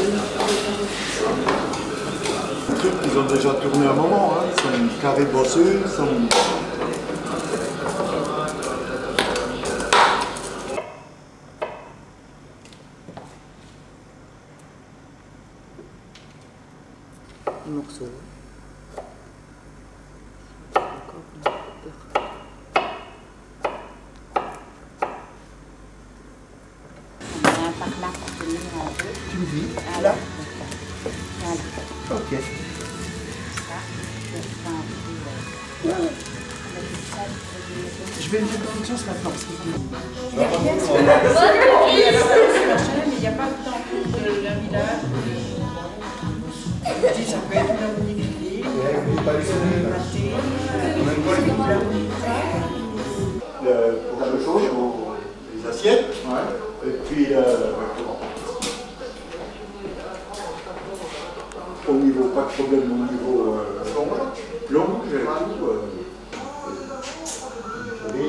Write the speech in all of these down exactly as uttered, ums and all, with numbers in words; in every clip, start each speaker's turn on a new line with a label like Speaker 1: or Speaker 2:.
Speaker 1: trucs qu'ils ont déjà tourné un moment, hein. Ils sont carrés bosseux, ils sont...
Speaker 2: morceau. On a un par là pour tenir un peu.
Speaker 3: Tu me dis
Speaker 2: Ah,
Speaker 3: là?
Speaker 2: Voilà.
Speaker 3: Ok.
Speaker 2: Ça, je vais faire un peu.
Speaker 3: Ouais. Je vais me faire confiance maintenant parce qu'il
Speaker 4: il n'y a pas de temps d'un village. Ça peut être une harmonie grillée,
Speaker 1: pour le chaud, les assiettes, ouais. Et puis euh, au niveau, pas de problème au niveau euh, plomb, j'ai tout. Euh, oui,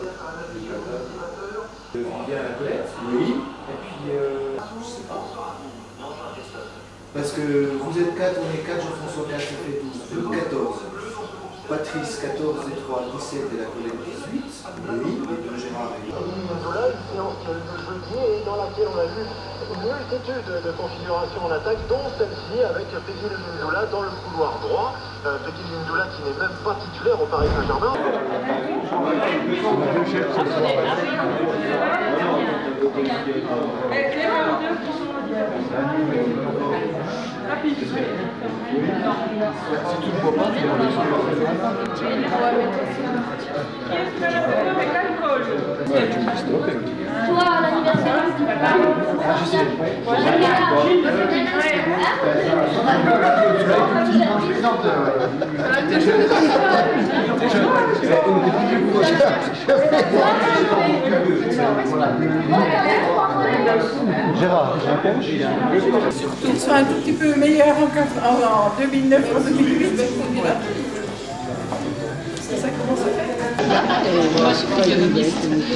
Speaker 3: bien la toilette.
Speaker 1: oui.
Speaker 3: Et puis, euh, je sais pas. Parce que vous êtes quatre, on est quatre, Jean-François quatre, ça fait douze. deux, quatorze. Patrice, quatorze et trois, dix-sept et la collègue, dix-huit. Oui. Et deux, Gérard et
Speaker 5: Voilà une séance de jeudi et dans laquelle on a vu une multitude de configurations en attaque, dont celle-ci avec Peggy Lindoula dans le couloir droit. Euh, Peggy Lindoula qui n'est même pas titulaire au Paris Saint-Germain.
Speaker 3: Si tu ne bois pas, tu bois ouais, tu me dis stop.
Speaker 6: Toi, à l'anniversaire,
Speaker 3: Je sais. Gérard,
Speaker 4: Surtout que ce soit un tout petit peu meilleur en deux mille neuf ou deux mille huit. Parce que ça commence à faire.
Speaker 2: Moi, je suis pas une idée.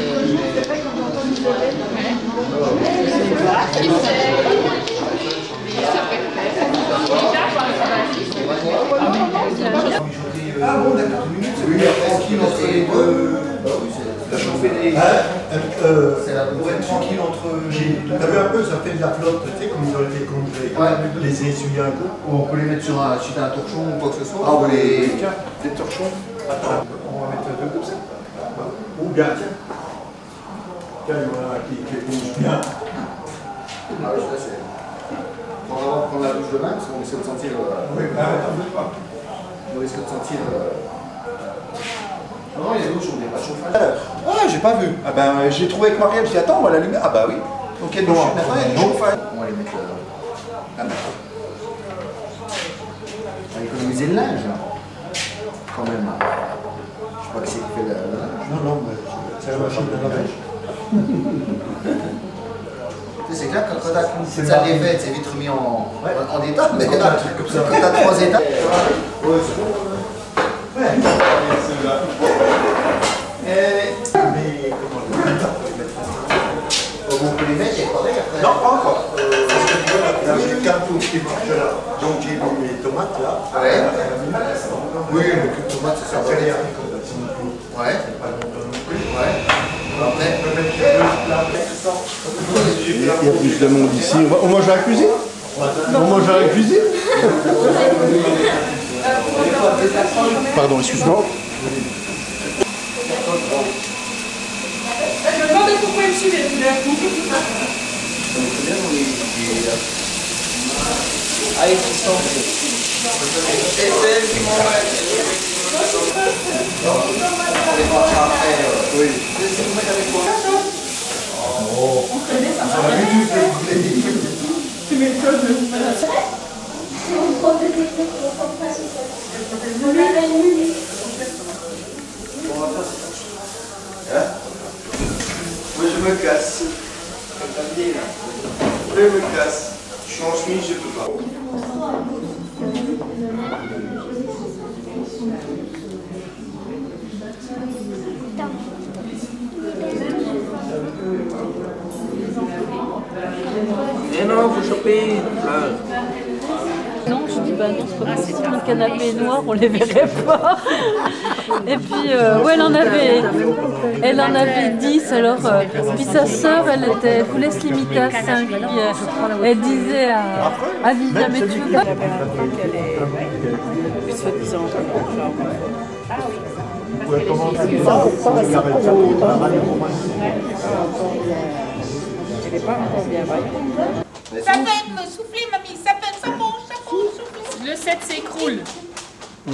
Speaker 3: Ah bon, d'accord, une minute, c'est bien tranquille entre les deux. La chauffer les.
Speaker 1: Euh,
Speaker 3: Pour être tranquille entre.
Speaker 1: T'as vu un peu, ça fait de la flotte, tu sais, comme ils ont été congelés.
Speaker 3: Ouais.
Speaker 1: Les essuyer un coup.
Speaker 3: On peut les mettre sur un, suite à un torchon ou quoi que ce soit.
Speaker 1: Ah,
Speaker 3: on peut les.
Speaker 1: tiens.
Speaker 3: Des torchons.
Speaker 1: Attends, on va mettre deux comme ça. Ou bien, tiens. Tiens, il y en a un qui, qui bouge bien.
Speaker 3: Ah oui, ça c'est. On va prendre la douche demain parce qu'on essaie de sentir. Euh...
Speaker 1: Oui, bah, attends, bouge pas.
Speaker 3: On risque de sentir. Euh... Non, il y a douche, on n'est pas chauffage. Ah, j'ai pas vu. Ah ben, j'ai trouvé avec Marielle, j'ai dit attends, on va l'allumer. Ah bah oui. Donc il y a douche, maintenant il y a du chauffage. On va les mettre là. Ah ben. On va économiser le linge, là. Quand même. Je crois que c'est qui fait le linge.
Speaker 1: Non, non, mais c'est la machine de lavage.
Speaker 3: C'est clair que quand t'as une salle des fêtes, c'est vite remis en,
Speaker 1: ouais.
Speaker 3: en, en état, mais
Speaker 1: quand
Speaker 3: là,
Speaker 1: comme ça.
Speaker 3: quand t'as trois états.
Speaker 1: Ouais, c'est bon. Ouais, c'est là. Mais comment on les met?
Speaker 3: On peut les mettre et pareil après.
Speaker 1: Non, pas encore. Euh, parce que tu vois, là, j'ai le carton qui marche là. Donc j'ai mis les tomates là.
Speaker 3: Ouais. Oui, le cul de tomate, c'est ça.
Speaker 1: Après, les haricots, là, c'est non plus.
Speaker 3: Ouais.
Speaker 1: C'est pas longtemps non plus.
Speaker 3: Ouais. Après.
Speaker 7: Il y a plus de monde ici. On, va, on mange à la cuisine? On mange à la cuisine? Pardon, excuse-moi.
Speaker 4: Je me demandais pourquoi il me suivait.
Speaker 3: Ah, ils sont. Oui.
Speaker 4: On connaît ça. Tu m'étonnes.
Speaker 3: Moi je me casse. Comme t'as dit là. Je me casse. Je suis en chemise, je peux pas.
Speaker 6: Attends.
Speaker 8: Mais non, faut choper.
Speaker 6: Non, je dis bah non, c'est pas possible, le canapé est noir, on les verrait pas. Et puis, euh, ouais, elle en avait, elle en avait dix, alors, euh, puis sa sœur, elle était, elle voulait se limiter à cinq, puis euh, elle disait à, à Viviane, mais tu veux pas?
Speaker 4: Elle avait un enfant qu'elle est soi-disant genre. Ah oui.
Speaker 1: Ouais, comment tu fais ça?
Speaker 4: Elle n'est pas encore bien vaillante.
Speaker 9: Ça peut être me souffler, mamie, ça peut être ça bon, ça bon, souffler.
Speaker 4: Le sept s'écroule.
Speaker 7: Oui.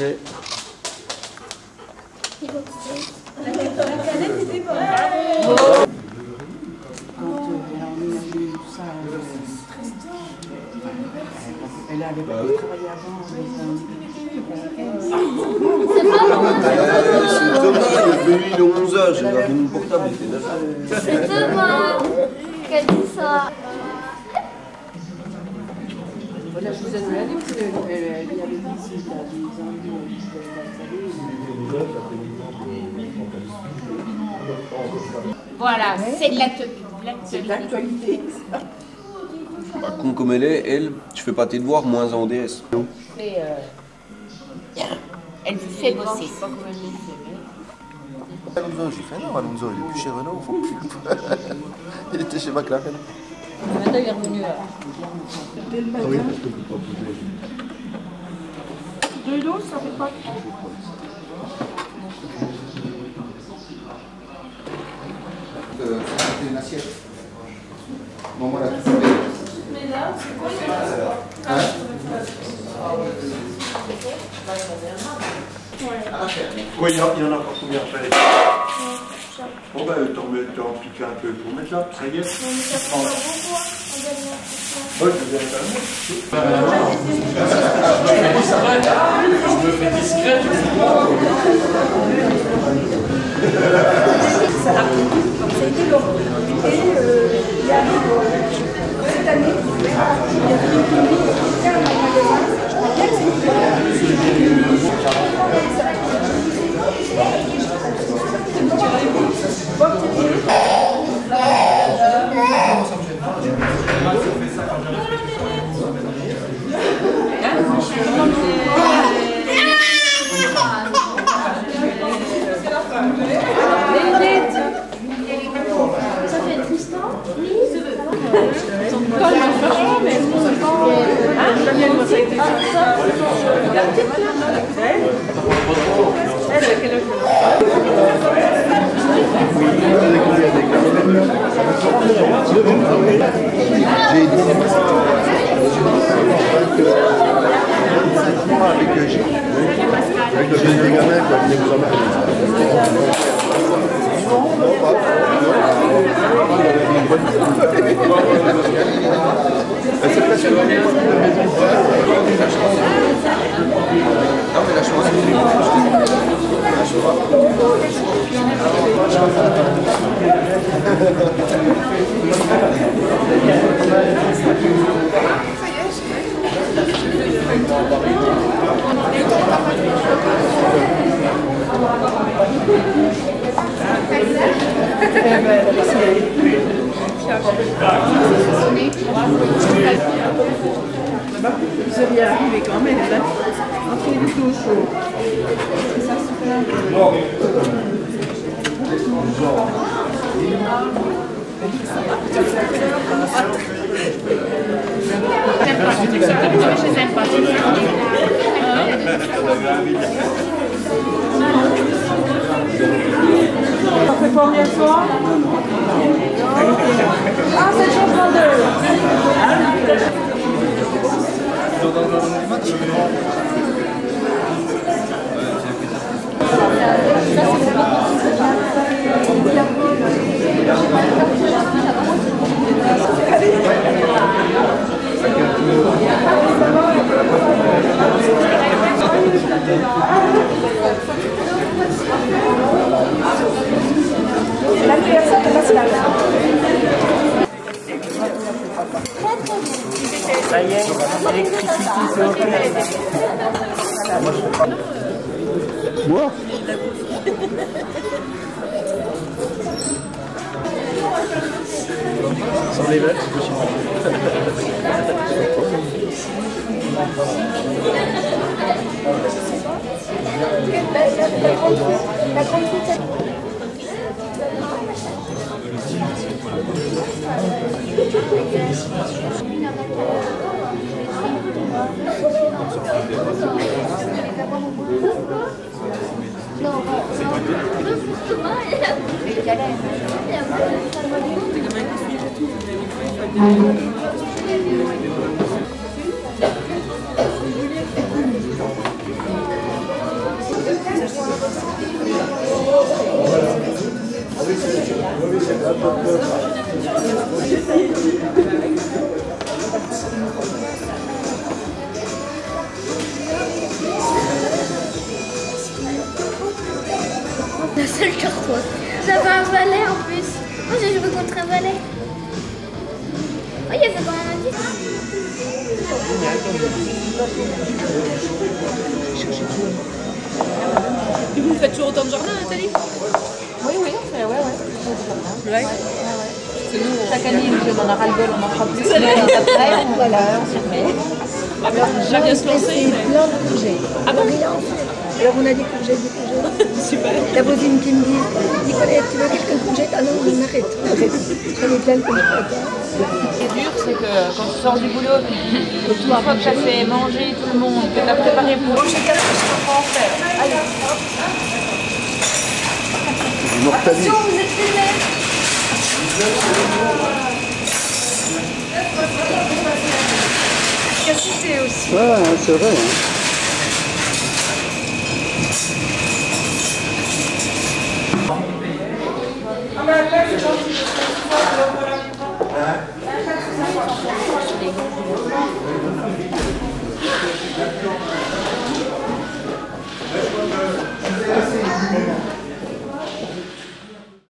Speaker 4: Elle avait travaillé avant.
Speaker 7: C'est Thomas, il est venu, il est onze heures, j'ai gardé mon portable, il était neuf heures.
Speaker 6: C'est Thomas qui a dit ça.
Speaker 4: Voilà, je vous ai déjà dit qu'elle avait dit si tu as des envies
Speaker 9: Voilà, c'est de
Speaker 4: l'actualité.
Speaker 8: Bah, con comme elle est, elle, tu fais pas tes devoirs, moins en D S.
Speaker 9: Et euh, elle vous fait bosser.
Speaker 3: Alonso, j'ai fait non, Alonso, il est plus chez Renault, faut plus. Il était chez McLaren.
Speaker 6: Maintenant, il est revenu là.
Speaker 7: Oui, parce que vous proposez.
Speaker 4: De l'eau, ça fait pas.
Speaker 3: Euh, c'est une assiette. Bon, voilà, tout fait.
Speaker 6: Mais là, c'est quoi
Speaker 3: Hein?
Speaker 1: Oui, il y en a encore combien après? Bon ben, t'en mets, t'en piques un peu pour mettre là, ça y est. Ouais, je vais faire je me fais discret.
Speaker 10: Ça a été long. Et euh, il y a cette année, il y a une clinique qui fait un magasin. Je crois bien que c'est
Speaker 6: Ça fait Tristan?
Speaker 3: J'ai dit avec Gilles.
Speaker 7: Avec le jeune des gamins, quoi, venez vous emmerder.
Speaker 3: C'est presque une maison. Non, mais la chance,
Speaker 4: Vous allez y arriver quand même, là. Entre les deux chauds. Ça se fait. Ça fait combien de fois? Ah, c'est champion deux.
Speaker 10: L'anniversaire de Pascal.
Speaker 8: Ça y est, l'électricité, c'est ok.
Speaker 7: Moi? Sans les verres, c'est possible.
Speaker 10: La grande pizza.
Speaker 11: La seule cartoise. J'avais un valet en plus. Moi j'ai joué contre un valet. Oh, il y avait quand même un dix.
Speaker 4: Et vous faites toujours autant de jardin, Nathalie?
Speaker 6: Oui, oui, on fait, ouais, ouais.
Speaker 4: Ouais.
Speaker 6: C'est nous, chaque année, on en a ras-le-bol, on en fera plus. Mais après, voilà, on s'y remet.
Speaker 4: Alors, j'ai bien se lancer. Mais...
Speaker 10: plein de courgettes.
Speaker 4: Ah bon?
Speaker 10: Alors on a des courgettes, des courgettes.
Speaker 4: Super.
Speaker 10: La voisine qui me dit, Nicolette, tu veux quelques courgettes? Ah non, on arrête, arrête. J'en ai plein de courgettes.
Speaker 6: Ce qui est dur, c'est que quand tu sors du boulot, et tout une fois que tu as fait manger tout le monde, que tu as préparé pour eux, chacun ce qu'on peut en faire. Allez.
Speaker 11: Attention, vous êtes filmés.
Speaker 4: Efficacité aussi.
Speaker 7: Ouais, c'est vrai. Hein.
Speaker 3: Hein?